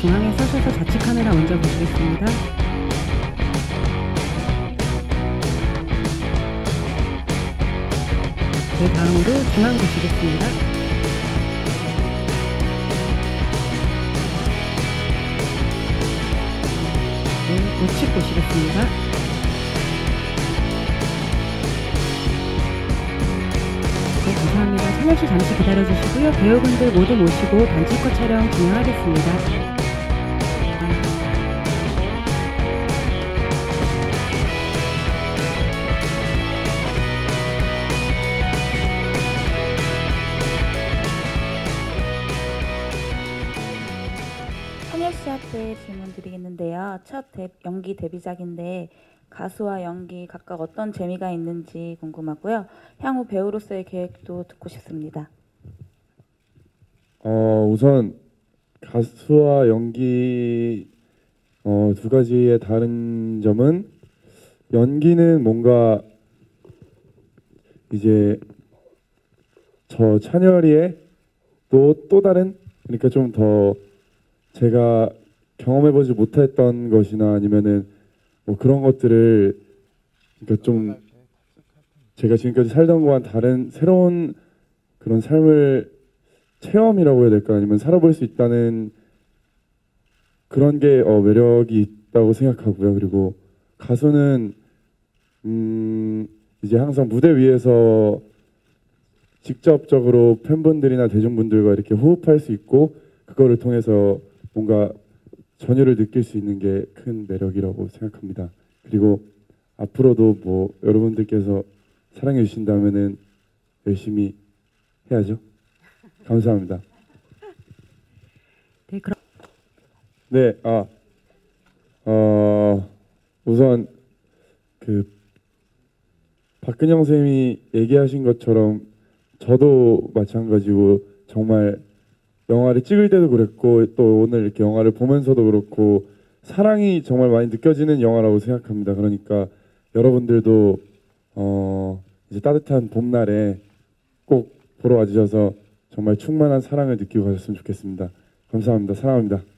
중앙에 서셔서 좌측 카메라 먼저 보시겠습니다. 네, 다음으로 중앙 보시겠습니다. 네, 우측 보시겠습니다. 네, 감사합니다. 참여시 잠시 기다려주시고요. 배우분들 모두 모시고 단체컷 촬영 진행하겠습니다. 한예씨한테 질문 드리겠는데요. 첫 연기 데뷔작인데 가수와 연기 각각 어떤 재미가 있는지 궁금하고요. 향후 배우로서의 계획도 듣고 싶습니다. 우선 가수와 연기 두 가지의 다른 점은 연기는 뭔가 이제 저 찬열이의 또 다른 그러니까 좀 더 제가 경험해보지 못했던 것이나 아니면은 뭐 그런 것들을 그러니까 좀 제가 지금까지 살던 거와는 다른 새로운 그런 삶을 체험이라고 해야 될까 아니면 살아볼 수 있다는 그런 게 매력이 있다고 생각하고요. 그리고 가수는 이제 항상 무대 위에서 직접적으로 팬분들이나 대중분들과 이렇게 호흡할 수 있고 그거를 통해서 뭔가 전율을 느낄 수 있는 게 큰 매력이라고 생각합니다. 그리고 앞으로도 뭐 여러분들께서 사랑해 주신다면은 열심히 해야죠. 감사합니다. 네, 그럼 네, 우선 그 박근영 쌤이 얘기하신 것처럼 저도 마찬가지고 정말 영화를 찍을 때도 그랬고 또 오늘 이렇게 영화를 보면서도 그렇고 사랑이 정말 많이 느껴지는 영화라고 생각합니다. 그러니까 여러분들도 이제 따뜻한 봄날에 꼭 보러 와주셔서 정말 충만한 사랑을 느끼고 가셨으면 좋겠습니다. 감사합니다. 사랑합니다.